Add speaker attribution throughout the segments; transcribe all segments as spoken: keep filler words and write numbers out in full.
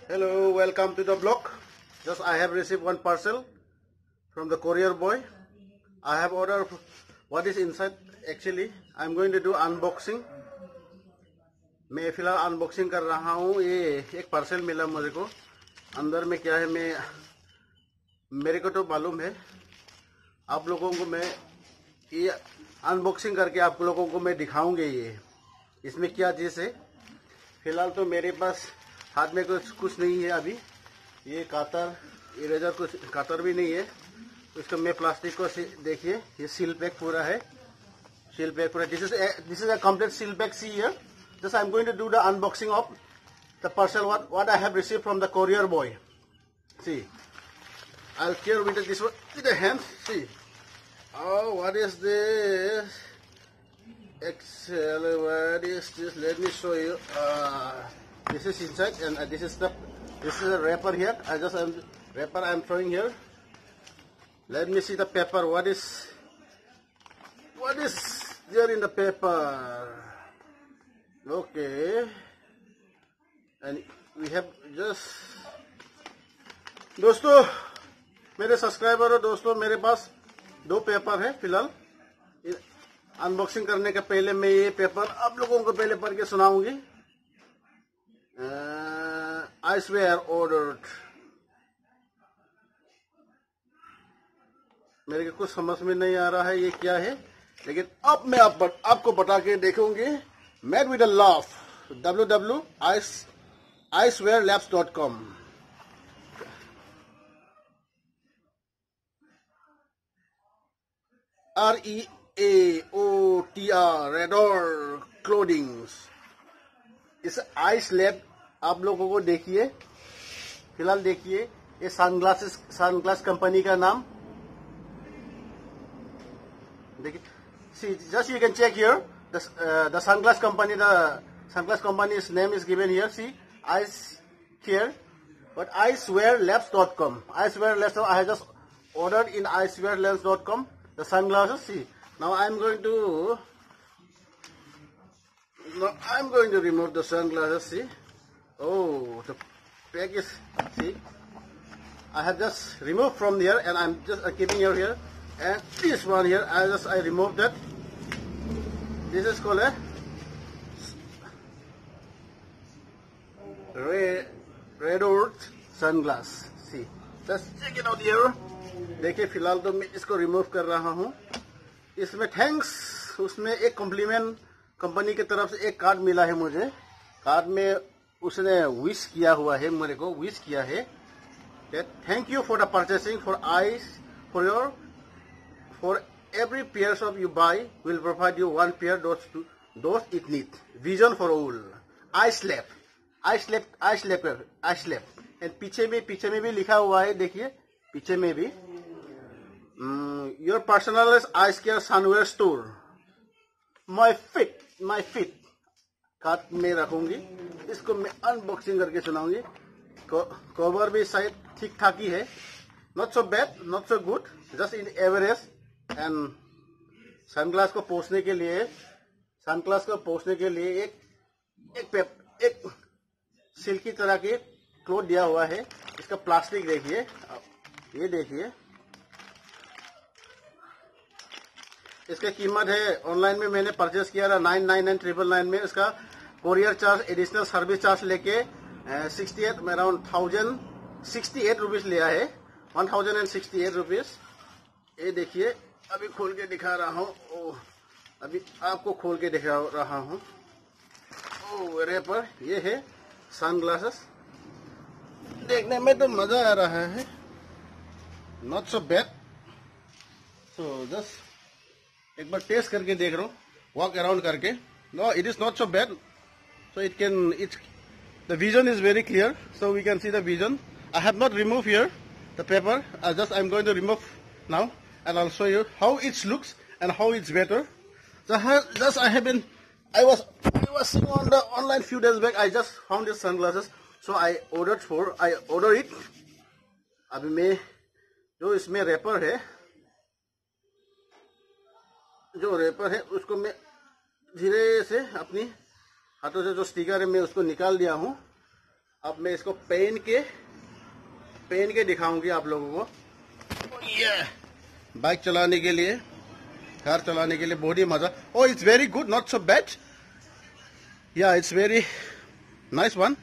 Speaker 1: Hello, welcome to the blog. Just I have received one parcel from the courier boy. I have ordered what is inside. Actually, I'm going to do unboxing. मैं फिलहाल unboxing कर रहा हूँ. ये एक parcel मिला मुझे को. अंदर में क्या है मैं मेरे को तो मालूम है. आप लोगों को मैं ये अनबॉक्सिंग करके आप लोगों को मैं दिखाऊंगी ये इसमें क्या चीज़ है. फिलहाल तो मेरे पास हाथ में कुछ कुछ नहीं है अभी. ये कातर इरेजर कुछ कातर भी नहीं है. इसको मैं प्लास्टिक को देखिए ये सील पैक पूरा है. सील पैक पूरा. This is this is a complete seal pack. See here. Just I'm going to do the unboxing of the parcel what what I have received from the courier boy. See, I'll care with this one with the hands. See, oh, what is this? Excel. What is this? Let me show you. Uh, this is inside, and uh, this is the this is a wrapper here. I just um, wrapper I'm throwing here. Let me see the paper. What is what is there in the paper? Okay, and we have just दोस्तों मेरे subscriber और दोस्तों मेरे पास दो paper है फिलहाल. Unboxing करने के पहले मैं ये पेपर आप लोगों को पहले पढ़ के सुनाऊंगी. I swear ordered. मेरे को कुछ समझ में नहीं आ रहा है ये क्या है, लेकिन अब मैं आप, आपको बता के देखूंगी. Made with a love. w w w dot i swear labs dot com. R E A O T R Radar Clothings. इस आइस लैब आप लोगों को देखिए. फिलहाल देखिए ये सनग्लासेस सनग्लास कंपनी का नाम देखिए. See, just you can check here. The, uh, the sunglass company, the sunglass company's name is given here. See, eyes here, but I swear labs dot com. I swear labs. I have just ordered in I swear labs dot com the sunglasses. See, now I'm going to. Now I'm going to remove the sunglasses. See, oh, the pack is. See, I have just removed from here, and I'm just uh, keeping here here, and this one here. I just I removed that. This is called a red red earth sunglass. See, just check it out here. देखिए फिलहाल तो मैं इसको remove कर रहा हूँ. इसमें thanks उसमें एक कॉम्प्लीमेंट कंपनी की तरफ से एक कार्ड मिला है मुझे. कार्ड में उसने विश किया हुआ है, मेरे को विश किया है. Thank you for the purchasing for eyes for your for every pairs of you buy will provide you one pair those to those it need. Vision for all. I slept. I slept. I slept. I slept. And पीछे में पीछे में भी लिखा हुआ है. देखिए पीछे में भी um, your personalized eyes care sunwear store. My fit. My fit. Card में रखूंगी. इसको मैं अनबॉक्सिंग करके सुनाऊंगी. कवर भी शायद ठीक ठाक ही है. Not so bad. Not so good. Just in average. And sunglass को पोंछने के लिए सनग्लास को पोंछने के लिए एक एक पेप, एक सिल्की तरह के क्लोथ दिया हुआ है. इसका प्लास्टिक देखिए, ये देखिए. इसका कीमत है ऑनलाइन में मैंने परचेस किया था nine nine nine triple nine में. इसका courier charge additional service charge लेके sixty eight around thousand sixty eight rupees लिया है. One thousand and sixty eight rupees. ये देखिए अभी खोल के दिखा रहा हूँ. अभी आपको खोल के दिखा रहा हूँ. ओ रैपर ये है सनग्लासेस. देखने में तो मजा आ रहा है. Not so bad. So just एक बार टेस्ट करके देख रहा हूँ, वॉक अराउंड करके. No it is not so bad. So it can it the vision is very clear. So we can see the vision. I have not remove here the paper. Just I am going to remove now. And I'll show you how it looks and how it's better. So just I have been, I was, I was seeing on the online few days back. I just found these sunglasses, so I ordered for, I ordered it. अभी मैं जो इसमें wrapper है, जो wrapper है उसको मैं धीरे से अपनी हाथों से जो स्टिकर है मैं उसको निकाल दिया हूँ. अब मैं इसको पहन के पहन के दिखाऊंगी आप लोगों को। ये बाइक चलाने के लिए, कार चलाने के लिए बहुत ही मजा। Oh it's very good, not so bad. Yeah it's very nice one.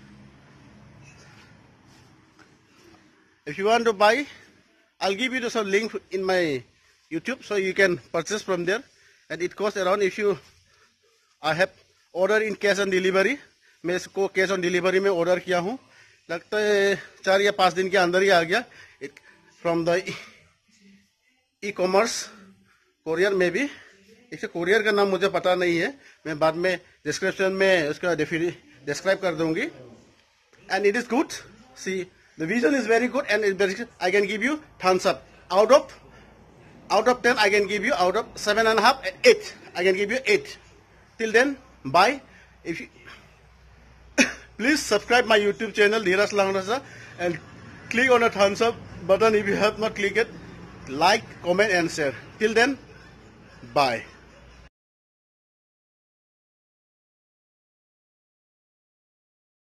Speaker 1: If you want to buy, I'll give you some link in my YouTube so you can purchase from there. And it costs around, if you, I have order in cash on delivery. मैं इसको cash on delivery में order किया हूँ, लगता है चार या पाँच दिन के अंदर ही आ गया from the e commerce courier में भी। इसके कोरियर का नाम मुझे पता नहीं है, मैं बाद में डिस्क्रिप्शन में उसका डिस्क्राइब कर दूंगी। And it is good, see the vision is very good, and I can give you thumbs up. Out of out of ten, I can give you out of seven and a half, eight. I can give you eight. Till then, bye. If you please subscribe my YouTube channel Dheeraj Langrasa and click on the thumbs up button if you have not clicked it. Like, comment, and share. Till then, bye.